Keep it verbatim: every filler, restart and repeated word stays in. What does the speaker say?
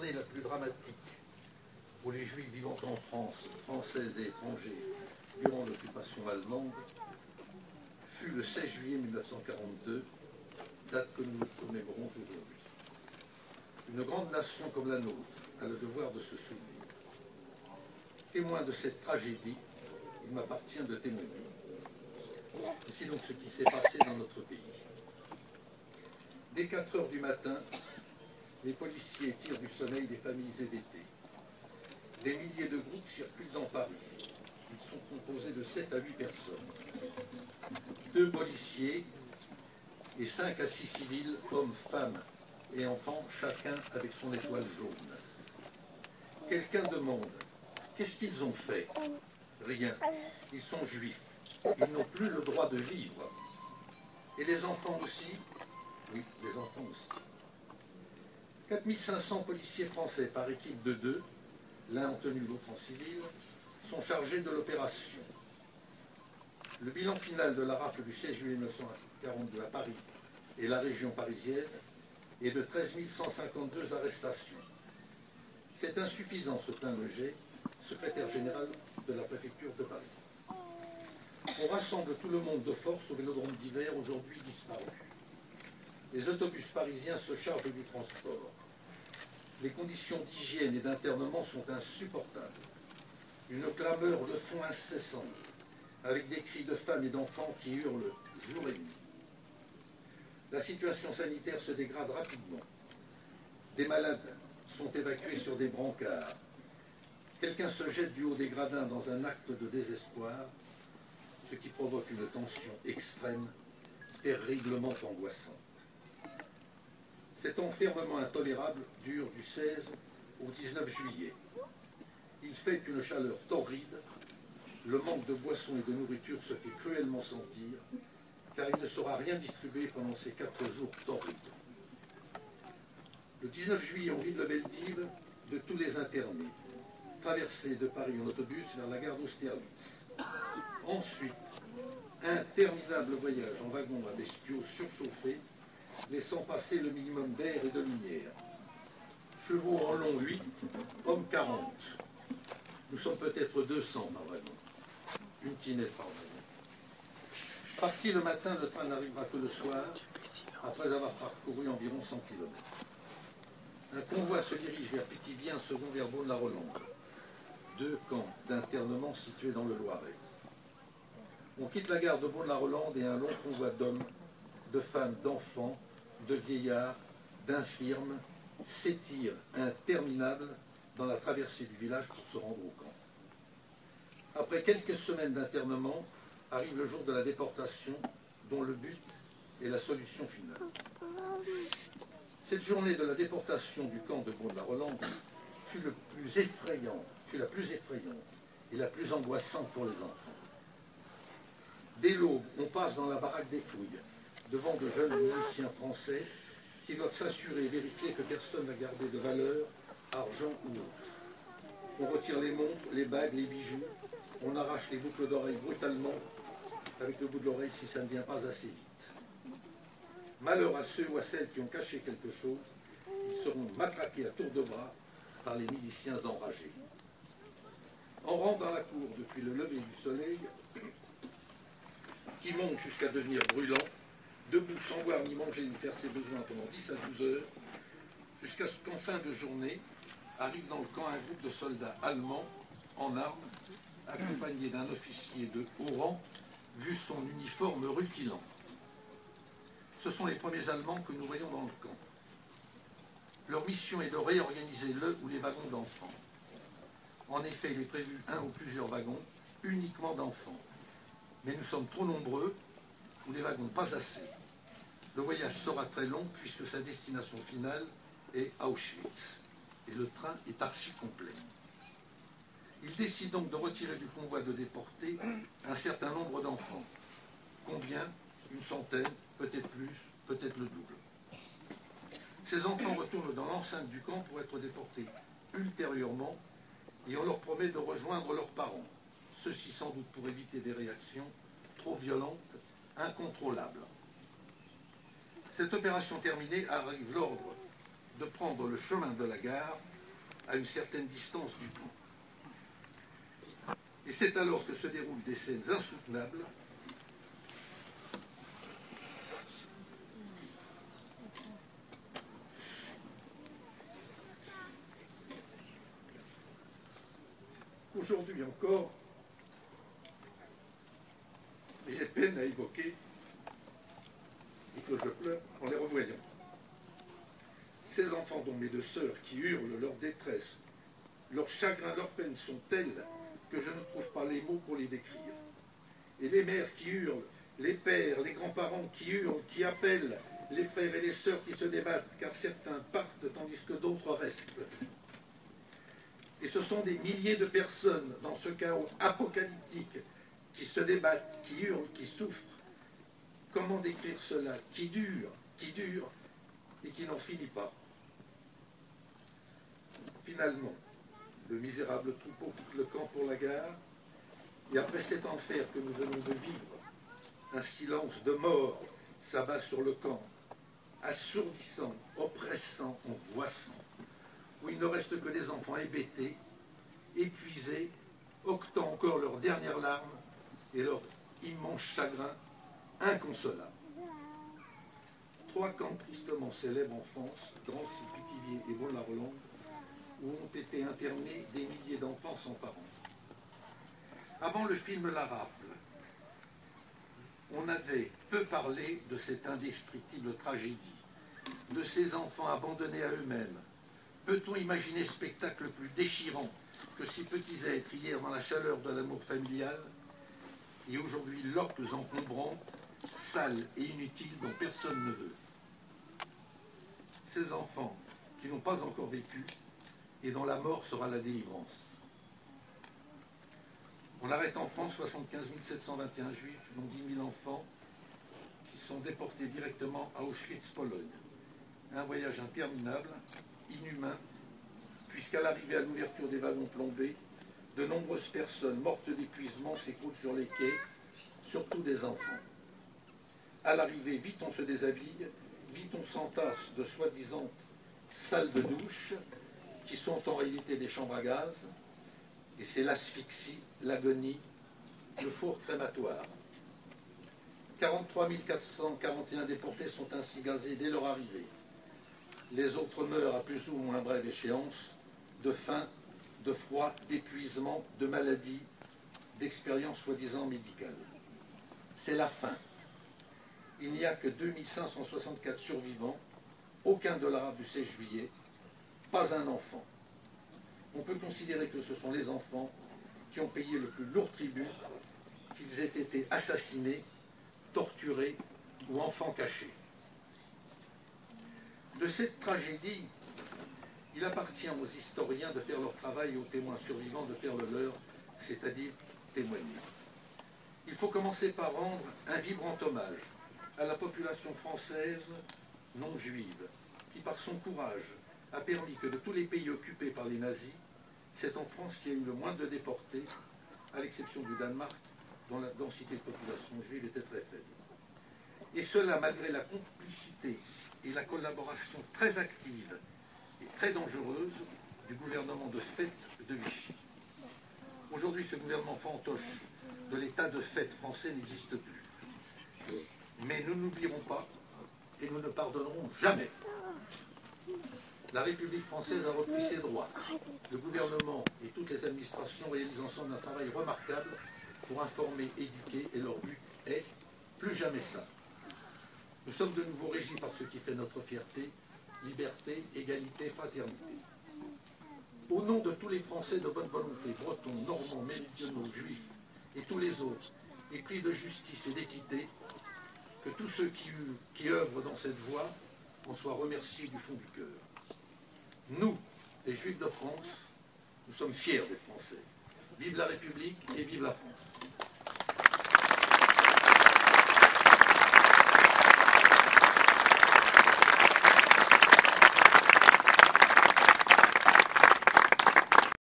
journée la plus dramatique pour les Juifs vivant en France, Français et étrangers, durant l'occupation allemande, fut le seize juillet mille neuf cent quarante-deux, date que nous commémorons aujourd'hui. Une grande nation comme la nôtre a le devoir de se souvenir. Témoin de cette tragédie, il m'appartient de témoigner. Voici donc ce qui s'est passé dans notre pays. Dès quatre heures du matin, les policiers tirent du sommeil des familles hébétées. Des milliers de groupes circulent dans Paris. Ils sont composés de sept à huit personnes. Deux policiers et cinq à six civils, hommes, femmes et enfants, chacun avec son étoile jaune. Quelqu'un demande, qu'est-ce qu'ils ont fait? Rien. Ils sont juifs. Ils n'ont plus le droit de vivre. Et les enfants aussi? Oui, les enfants aussi. quatre mille cinq cents policiers français par équipe de deux, l'un en tenue, l'autre en civil, sont chargés de l'opération. Le bilan final de la rafle du seize juillet mille neuf cent quarante-deux à Paris et la région parisienne est de treize mille cent cinquante-deux arrestations. C'est insuffisant, se plaint Leger, secrétaire général de la préfecture de Paris. On rassemble tout le monde de force au vélodrome d'hiver, aujourd'hui disparu. Les autobus parisiens se chargent du transport. Les conditions d'hygiène et d'internement sont insupportables. Une clameur de fond incessante, avec des cris de femmes et d'enfants qui hurlent jour et nuit. La situation sanitaire se dégrade rapidement. Des malades sont évacués sur des brancards. Quelqu'un se jette du haut des gradins dans un acte de désespoir, ce qui provoque une tension extrême, terriblement angoissante. Cet enfermement intolérable dure du seize au dix-neuf juillet. Il fait une chaleur torride. Le manque de boissons et de nourriture se fait cruellement sentir, car il ne sera rien distribué pendant ces quatre jours torrides. Le dix-neuf juillet, on vide le Veldiv de tous les internés, traversée de Paris en autobus vers la gare d'Austerlitz. Ensuite, interminable voyage en wagon à bestiaux surchauffés, laissant passer le minimum d'air et de lumière. Chevaux en long huit, hommes quarante. Nous sommes peut-être deux cents par wagon. Une tinette par wagon. Parti le matin, le train n'arrivera que le soir, après avoir parcouru environ cent kilomètres. Un convoi se dirige vers Pithiviers, un second vers Beaune-la-Rolande. Deux camps d'internement situés dans le Loiret. On quitte la gare de Beaune-la-Rolande et un long convoi d'hommes, de femmes, d'enfants, de vieillards, d'infirmes, s'étire interminable dans la traversée du village pour se rendre au camp. Après quelques semaines d'internement, arrive le jour de la déportation, dont le but est la solution finale. Cette journée de la déportation du camp de Beaune-la-Rolande fut, le plus effrayant, fut la plus effrayante et la plus angoissante pour les enfants. Dès l'aube, on passe dans la baraque des fouilles, devant de jeunes musiciens français qui doivent s'assurer et vérifier que personne n'a gardé de valeur, argent ou autre. On retire les montres, les bagues, les bijoux, on arrache les boucles d'oreilles brutalement, avec le bout de l'oreille si ça ne vient pas assez vite. Malheur à ceux ou à celles qui ont caché quelque chose, ils seront matraqués à tour de bras par les miliciens enragés. On rentre dans la cour depuis le lever du soleil, qui monte jusqu'à devenir brûlant, debout sans boire ni manger ni faire ses besoins pendant dix à douze heures, jusqu'à ce qu'en fin de journée arrive dans le camp un groupe de soldats allemands en armes, accompagnés d'un officier de haut rang, vu son uniforme rutilant. Ce sont les premiers Allemands que nous voyons dans le camp. Leur mission est de réorganiser le ou les wagons d'enfants. En effet, il est prévu un ou plusieurs wagons uniquement d'enfants. Mais nous sommes trop nombreux ou les wagons pas assez. Le voyage sera très long puisque sa destination finale est Auschwitz. Et le train est archi complet. Il décide donc de retirer du convoi de déportés un certain nombre d'enfants. Combien? Une centaine, peut-être plus, peut-être le double. Ces enfants retournent dans l'enceinte du camp pour être déportés ultérieurement et on leur promet de rejoindre leurs parents. Ceci sans doute pour éviter des réactions trop violentes, incontrôlables. Cette opération terminée, arrive l'ordre de prendre le chemin de la gare à une certaine distance du pont. Et c'est alors que se déroulent des scènes insoutenables qu'aujourd'hui encore, j'ai peine à évoquer et que je pleure en les revoyant. Ces enfants dont mes deux sœurs qui hurlent leur détresse, leur chagrin, leur peine sont telles que je ne trouve pas les mots pour les décrire. Et les mères qui hurlent, les pères, les grands-parents qui hurlent, qui appellent, les frères et les sœurs qui se débattent, car certains partent tandis que d'autres restent. Et ce sont des milliers de personnes dans ce chaos apocalyptique qui se débattent, qui hurlent, qui souffrent. Comment décrire cela? Qui dure, qui dure et qui n'en finit pas. Finalement, le misérable troupeau quitte le camp pour la gare, et après cet enfer que nous venons de vivre, un silence de mort s'abat sur le camp, assourdissant, oppressant, angoissant, où il ne reste que des enfants hébétés, épuisés, octant encore leurs dernières larmes et leur immense chagrin inconsolable. Trois camps tristement célèbres en France, Drancy, Pithiviers et Vaulx-la-Rolande, où ont été internés des milliers d'enfants sans parents. Avant le film La Rafle, on avait peu parlé de cette indestructible tragédie, de ces enfants abandonnés à eux-mêmes. Peut-on imaginer spectacle plus déchirant que ces petits êtres hier dans la chaleur de l'amour familial et aujourd'hui loques encombrants, sales et inutiles dont personne ne veut. Ces enfants qui n'ont pas encore vécu et dont la mort sera la délivrance. On arrête en France soixante-quinze mille sept cent vingt et un juifs, dont dix mille enfants, qui sont déportés directement à Auschwitz, Pologne. Un voyage interminable, inhumain, puisqu'à l'arrivée à l'ouverture des wagons plombés, de nombreuses personnes mortes d'épuisement s'écroulent sur les quais, surtout des enfants. À l'arrivée, vite on se déshabille, vite on s'entasse de soi-disant salles de douche, qui sont en réalité des chambres à gaz, et c'est l'asphyxie, l'agonie, le four crématoire. quarante-trois mille quatre cent quarante et un déportés sont ainsi gazés dès leur arrivée. Les autres meurent à plus ou moins brève échéance, de faim, de froid, d'épuisement, de maladie, d'expérience soi-disant médicale. C'est la faim. Il n'y a que deux mille cinq cent soixante-quatre survivants, aucun de l'arabe du seize juillet, pas un enfant. On peut considérer que ce sont les enfants qui ont payé le plus lourd tribut, qu'ils aient été assassinés, torturés ou enfants cachés. De cette tragédie, il appartient aux historiens de faire leur travail et aux témoins survivants de faire le leur, c'est-à-dire témoigner. Il faut commencer par rendre un vibrant hommage à la population française non juive, qui par son courage a permis que de tous les pays occupés par les nazis, c'est en France qu'il y a eu le moins de déportés, à l'exception du Danemark, dont la densité de population juive était très faible. Et cela malgré la complicité et la collaboration très active et très dangereuse du gouvernement de fait de Vichy. Aujourd'hui, ce gouvernement fantoche de l'état de fait français n'existe plus. Mais nous n'oublierons pas et nous ne pardonnerons jamais. La République française a repris ses droits. Le gouvernement et toutes les administrations réalisent ensemble un travail remarquable pour informer, éduquer, et leur but est plus jamais ça. Nous sommes de nouveau régis par ce qui fait notre fierté, liberté, égalité, fraternité. Au nom de tous les Français de bonne volonté, bretons, normands, méridionaux, juifs et tous les autres, épris de justice et d'équité, que tous ceux qui, qui œuvrent dans cette voie en soient remerciés du fond du cœur. Nous, les Juifs de France, nous sommes fiers des Français. Vive la République et vive la France.